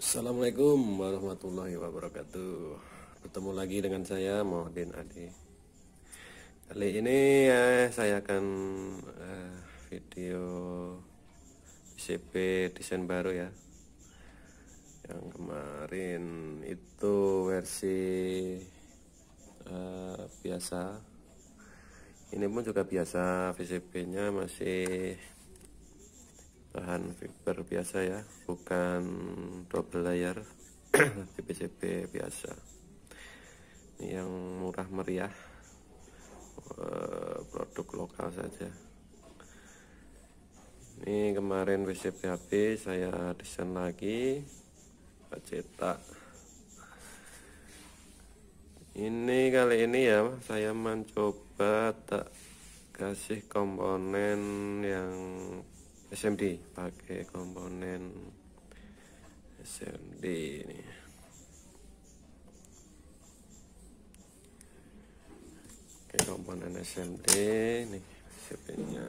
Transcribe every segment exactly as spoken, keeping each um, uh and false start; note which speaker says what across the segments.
Speaker 1: Assalamualaikum warahmatullahi wabarakatuh. Bertemu lagi dengan saya Muhyiddin Adi. Kali ini eh, saya akan eh, video P C B desain baru ya. Yang kemarin itu versi eh, biasa. Ini pun juga biasa, P C B nya masih bahan fiber biasa ya, bukan double layer. Di P C B biasa ini yang murah meriah, produk lokal saja. Ini kemarin P C B habis, saya desain lagi, cetak. Ini kali ini ya saya mencoba tak kasih komponen yang S M D, pakai komponen S M D ini. Oke, komponen S M D nih P C B-nya.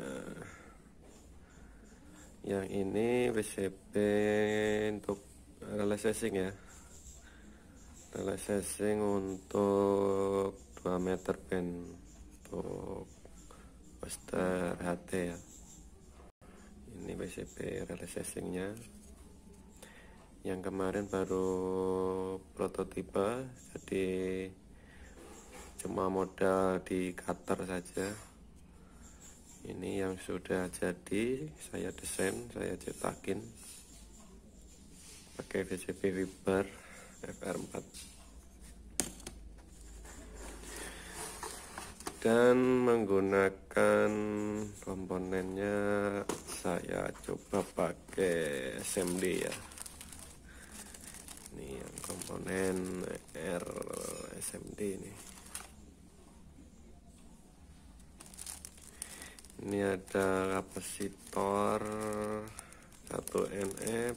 Speaker 1: Yang ini P C B untuk relay casing ya. Relay casing untuk dua meter band untuk poster H T ya. Ini P C B relay casingnya. Yang kemarin baru prototipe, jadi cuma modal di cutter saja. Ini yang sudah jadi, saya desain, saya cetakin pakai P C B fiber F R empat. Dan menggunakan komponennya saya coba pakai S M D ya. Ini yang komponen R S M D ini. Ini ada kapasitor satu N F,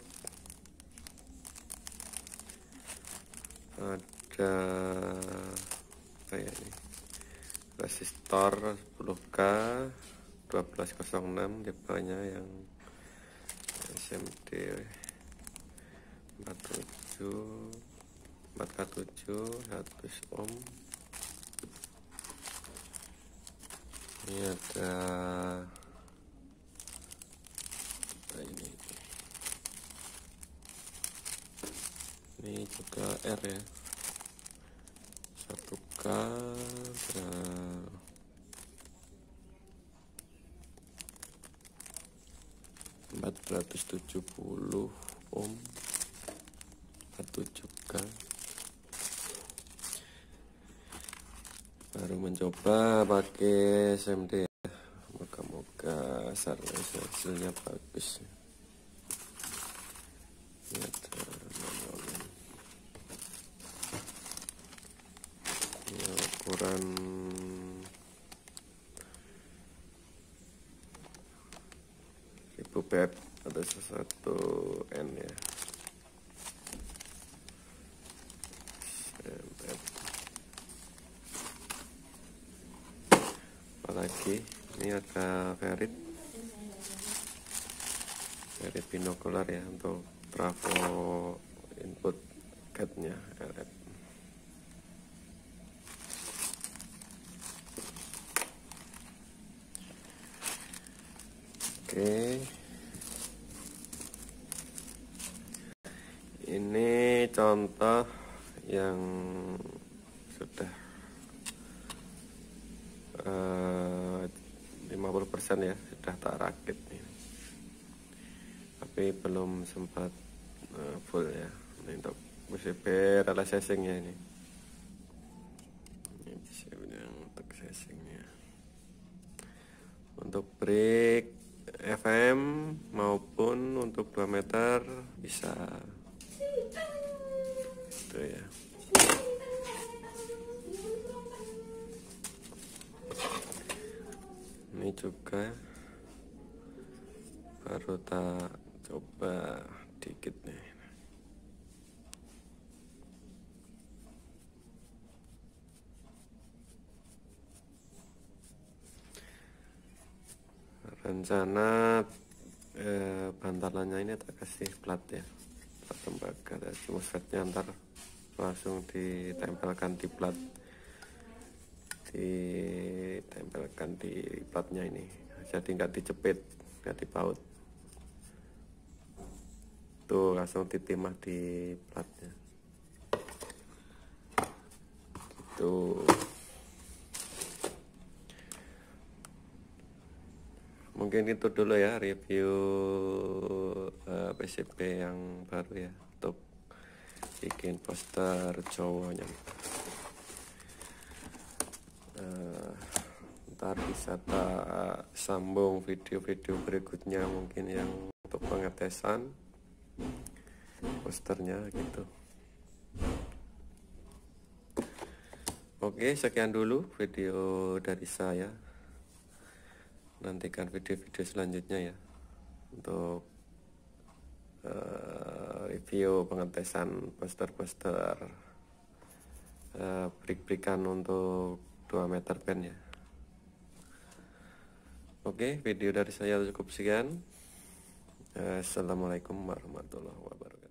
Speaker 1: ada kayak ini resistor sepuluh K dua belas nol enam tipenya yang S M D empat puluh tujuh empat K tujuh seratus ohm. Ini ada nah ini ini juga R ya, satu K empat ratus tujuh puluh ohm, empat puluh tujuh K. Baru mencoba pakai S M D, moga-moga hasilnya bagus. Ini ada manualnya. Ini ukuran seribu pep ada satu N ya. Apalagi ini ada ferit ferit binokular ya untuk trafo input gatnya L F. Oke, ini contoh yang sudah lima puluh persen ya, sudah tak rakit nih, tapi belum sempat uh, full ya. Ini untuk P C B relay casingnya ini. Ini P C B yang untuk casingnya. Untuk break F M maupun untuk dua meter bisa. Itu ya. Ini juga baru tak coba dikit nih. Rencana eh, bantalannya ini tak kasih plat ya, tembaga tadi MOSFET-nya ntar langsung ditempelkan di plat, ditempelkan di platnya ini, jadi nggak dijepit, nggak dipaut tuh, langsung ditimah di platnya gitu. Mungkin itu dulu ya review uh, P C B yang baru ya, untuk bikin poster cowoknya. Uh, ntar bisa tak sambung video-video berikutnya mungkin yang untuk pengetesan posternya gitu. Oke, sekian dulu video dari saya. Nantikan video-video selanjutnya ya, untuk uh, review pengetesan poster-poster uh, break-breakan untuk dua meter band ya. Oke, video dari saya cukup sekian. Assalamualaikum warahmatullahi wabarakatuh.